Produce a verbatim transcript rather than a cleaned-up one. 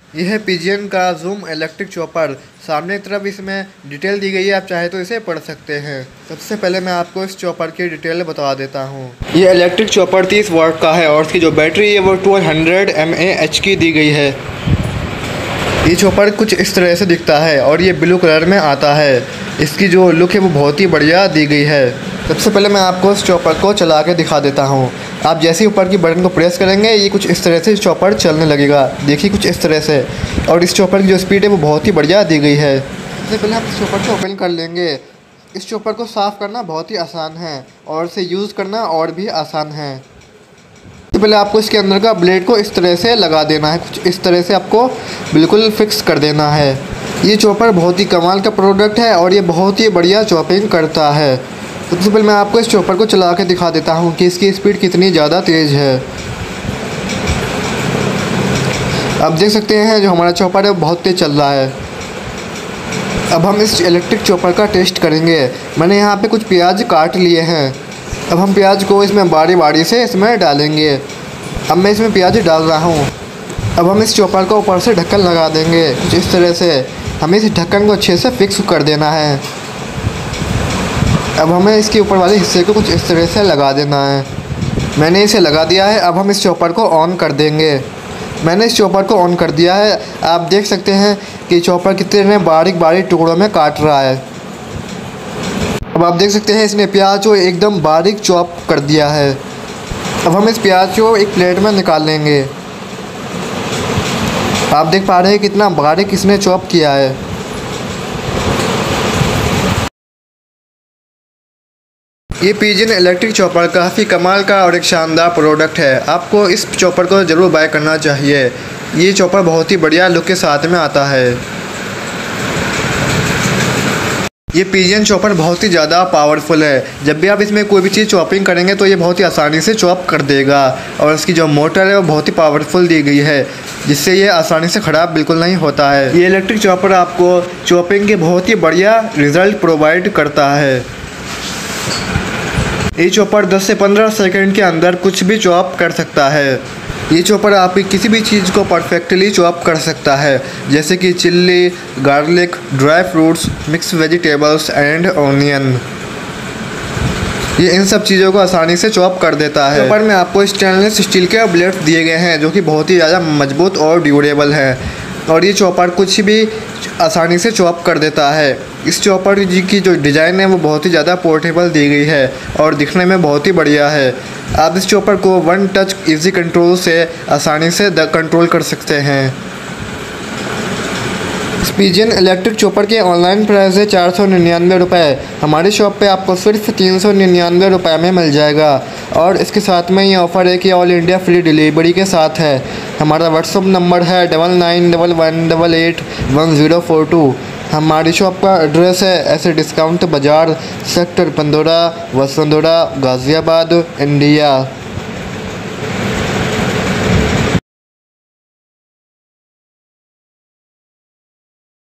यह है पिजियन का जूम इलेक्ट्रिक चॉपर। सामने की तरफ इसमें डिटेल दी गई है, आप चाहे तो इसे पढ़ सकते हैं। सबसे पहले मैं आपको इस चॉपर की डिटेल बता देता हूँ। ये इलेक्ट्रिक चॉपर तीस वाट का है और इसकी जो बैटरी है वो बारह सौ एम ए एच की दी गई है। ये चॉपर कुछ इस तरह से दिखता है और ये ब्लू कलर में आता है। इसकी जो लुक है वो बहुत ही बढ़िया दी गई है। सबसे पहले मैं आपको इस चॉपर को चला के दिखा देता हूँ। आप जैसे ही ऊपर की बटन को प्रेस करेंगे ये कुछ इस तरह से चॉपर चलने लगेगा। देखिए कुछ इस तरह से। और इस चॉपर की जो स्पीड है वो बहुत ही बढ़िया दी गई है। सबसे पहले हम इस चॉपर को ओपन कर लेंगे। इस चॉपर को साफ़ करना बहुत ही आसान है और इसे यूज़ करना और भी आसान है। सबसे पहले आपको इसके अंदर का ब्लेड को इस तरह से लगा देना है। कुछ इस तरह से आपको बिल्कुल फिक्स कर देना है। ये चॉपर बहुत ही कमाल का प्रोडक्ट है और ये बहुत ही बढ़िया चॉपिंग करता है। सबसे पहले मैं आपको इस चॉपर को चला के दिखा देता हूँ कि इसकी स्पीड कितनी ज़्यादा तेज़ है। आप देख सकते हैं जो हमारा चॉपर है वो बहुत तेज़ चल रहा है। अब हम इस इलेक्ट्रिक चॉपर का टेस्ट करेंगे। मैंने यहाँ पे कुछ प्याज काट लिए हैं। अब हम प्याज को इसमें बारी बारी से इसमें डालेंगे। अब मैं इसमें प्याज डाल रहा हूँ। अब हम इस चॉपर को ऊपर से ढक्कन लगा देंगे कुछ इस तरह से। हमें इस ढक्कन को अच्छे से फिक्स कर देना है। अब हमें इसके ऊपर वाले हिस्से को कुछ इस तरह से लगा देना है। मैंने इसे लगा दिया है। अब हम इस चॉपर को ऑन कर देंगे। मैंने इस चॉपर को ऑन कर दिया है। आप देख सकते हैं कि चॉपर कितने बारीक बारीक टुकड़ों में काट रहा है। अब आप देख सकते हैं इसने प्याज को एकदम बारीक चॉप कर दिया है। अब हम इस प्याज को एक प्लेट में निकाल लेंगे। आप देख पा रहे हैं कितना बारीक इसने चॉप किया है। ये पिजियन इलेक्ट्रिक चॉपर काफ़ी कमाल का और एक शानदार प्रोडक्ट है। आपको इस चॉपर को ज़रूर बाय करना चाहिए। ये चॉपर बहुत ही बढ़िया लुक के साथ में आता है। ये पिजियन चॉपर बहुत ही ज़्यादा पावरफुल है। जब भी आप इसमें कोई भी चीज़ चॉपिंग करेंगे तो ये बहुत ही आसानी से चॉप कर देगा। और इसकी जो मोटर है वो बहुत ही पावरफुल दी गई है, जिससे ये आसानी से ख़राब बिल्कुल नहीं होता है। ये इलेक्ट्रिक चॉपर आपको चॉपिंग के बहुत ही बढ़िया रिज़ल्ट प्रोवाइड करता है। ये चॉपर दस से पंद्रह सेकंड के अंदर कुछ भी चॉप कर सकता है। ये चॉपर आपकी किसी भी चीज़ को परफेक्टली चॉप कर सकता है, जैसे कि chilli, garlic, dry fruits, mix vegetables and onion. ये इन सब चीज़ों को आसानी से चॉप कर देता है। चॉपर में आपको स्टेनलेस स्टील के ब्लेड्स दिए गए हैं जो कि बहुत ही ज़्यादा मजबूत और ड्यूरेबल है। और ये चॉपर कुछ भी आसानी से चॉप कर देता है। इस चॉपर जी की जो डिज़ाइन है वो बहुत ही ज़्यादा पोर्टेबल दी गई है और दिखने में बहुत ही बढ़िया है। आप इस चॉपर को वन टच इजी कंट्रोल से आसानी से कंट्रोल कर सकते हैं। इस पिजियन इलेक्ट्रिक चॉपर के ऑनलाइन प्राइस है चार सौ निन्यानवे रुपये। हमारी शॉप पे आपको सिर्फ तीन सौ निन्यानवे रुपये में मिल जाएगा। और इसके साथ में ये ऑफ़र है कि ऑल इंडिया फ्री डिलीवरी के साथ है। हमारा व्हाट्सअप नंबर है double nine double one double eight one zero four two. हमारी शॉप का एड्रेस है ऐसे डिस्काउंट बाज़ार, सेक्टर पंद्रह, वसुंधरा, गाज़ियाबाद, इंडिया।